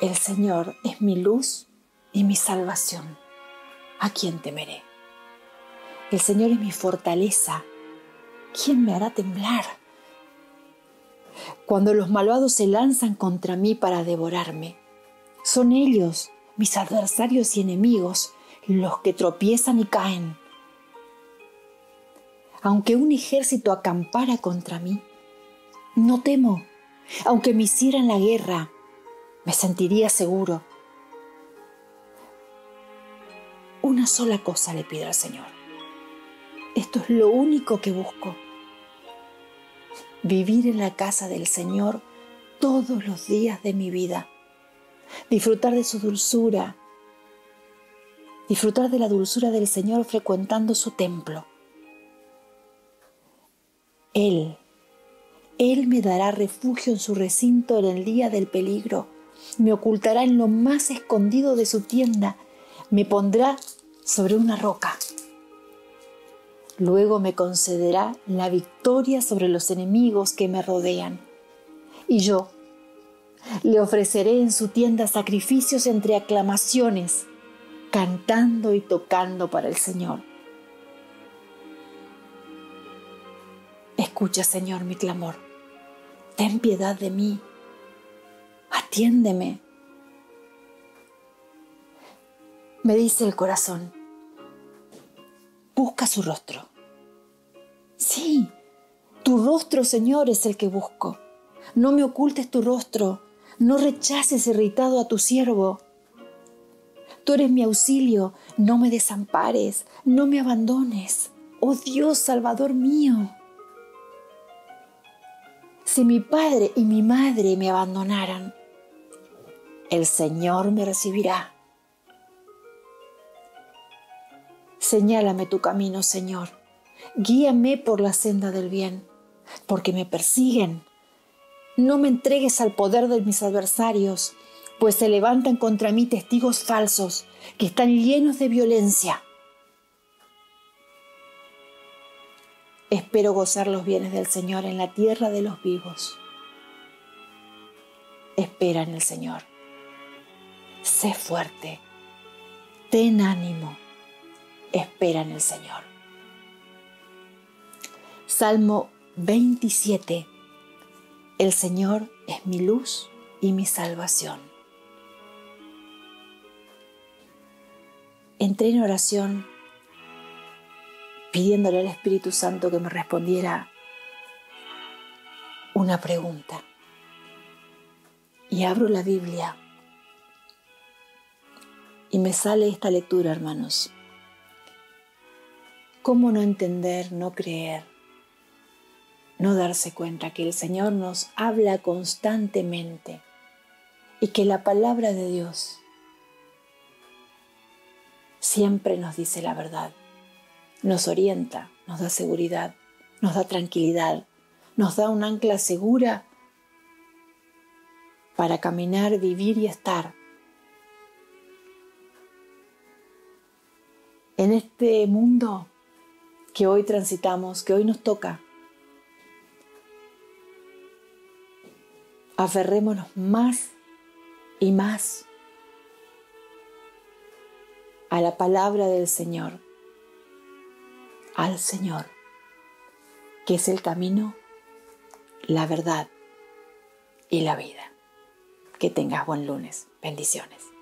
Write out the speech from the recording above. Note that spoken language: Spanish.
El Señor es mi luz y mi salvación. ¿A quién temeré? El Señor es mi fortaleza. ¿Quién me hará temblar? Cuando los malvados se lanzan contra mí para devorarme, son ellos, mis adversarios y enemigos, los que tropiezan y caen. Aunque un ejército acampara contra mí, no temo. Aunque me hicieran la guerra, me sentiría seguro. Una sola cosa le pido al Señor. Esto es lo único que busco. Vivir en la casa del Señor todos los días de mi vida. Disfrutar de su dulzura. Disfrutar de la dulzura del Señor frecuentando su templo. Él me dará refugio en su recinto en el día del peligro. Me ocultará en lo más escondido de su tienda. Me pondrá sobre una roca. Luego me concederá la victoria sobre los enemigos que me rodean. Y yo le ofreceré en su tienda sacrificios entre aclamaciones, cantando y tocando para el Señor. Escucha, Señor, mi clamor. Ten piedad de mí. Atiéndeme. Me dice el corazón, busca su rostro. Sí, tu rostro, Señor, es el que busco. No me ocultes tu rostro. No rechaces irritado a tu siervo. Tú eres mi auxilio. No me desampares. No me abandones. Oh Dios, Salvador mío. Si mi padre y mi madre me abandonaran, el Señor me recibirá. Señálame tu camino, Señor. Guíame por la senda del bien, porque me persiguen. No me entregues al poder de mis adversarios, pues se levantan contra mí testigos falsos que están llenos de violencia. Espero gozar los bienes del Señor en la tierra de los vivos. Espera en el Señor. Sé fuerte. Ten ánimo. Espera en el Señor. Salmo 27. El Señor es mi luz y mi salvación. Entré en oración pidiéndole al Espíritu Santo que me respondiera una pregunta. Y abro la Biblia y me sale esta lectura, hermanos. ¿Cómo no entender, no creer, no darse cuenta que el Señor nos habla constantemente y que la palabra de Dios siempre nos dice la verdad? Nos orienta, nos da seguridad, nos da tranquilidad, nos da un ancla segura para caminar, vivir y estar en este mundo que hoy transitamos, que hoy nos toca. Aferrémonos más y más a la palabra del Señor, al Señor, que es el camino, la verdad y la vida. Que tengas buen lunes. Bendiciones.